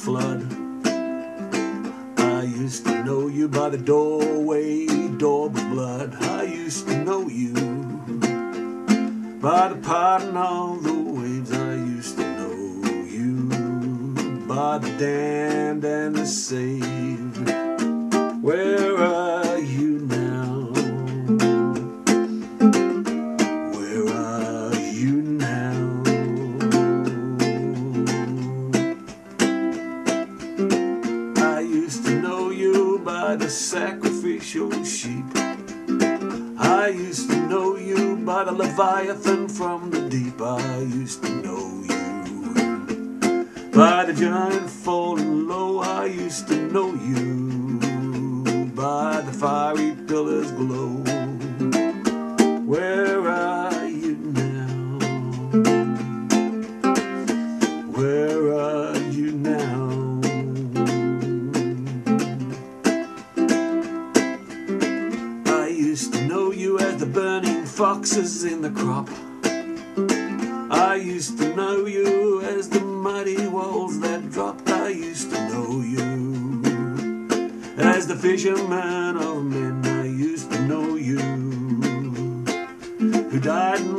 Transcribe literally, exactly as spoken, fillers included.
flood. I used to know you by the doorway, daubed with blood. I used to know you by the pattern of the waves. I used to know you by the damned and the saved. Where are you now? Where are you now? I used to know you by the sacrificial sheep. I used to know you by the leviathan from the deep. I used to know you by the giant falling low. I used to know you by the fiery pillars glow. Where are you now? Where are you now? I used to know you as the burning foxes in the crop. I used to know you as the mighty walls that dropped. I used to know you as the fisherman of men. I used to know you who died